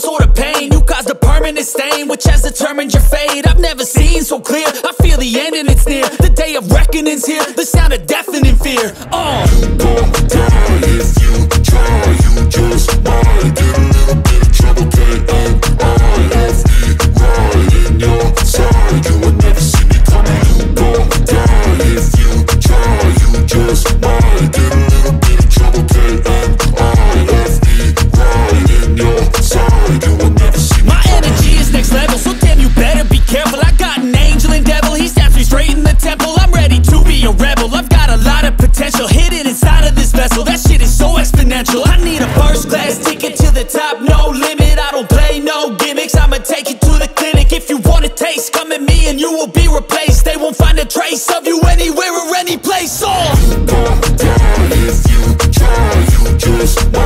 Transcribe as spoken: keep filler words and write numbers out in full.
sort of pain. You caused a permanent stain, which has determined your fate. I've never seen so clear, I feel the end and it's near. The day of reckoning's here, the sound of deafening fear. Oh, you gon' die if you try, you just might get a little bit of trouble. K N I F E, right in your side, you will never see me coming. You gon' die if you try, you just might get a little bit of trouble. K N I F E, right in your side, you will never see me my coming. energy is next level, so damn you better be careful. I got an angel and devil, he stabs me straight in the temple. I'm ready to be a rebel, I've got a lot of potential hidden inside of this vessel. That shit is so exponential. I need a first class ticket to the top, no limit. I don't play no gimmicks, I'ma take you to the clinic. If you want a taste, come at me and you will be replaced. They won't find a trace of you anywhere or any place. Oh, you gon' die if you try, you just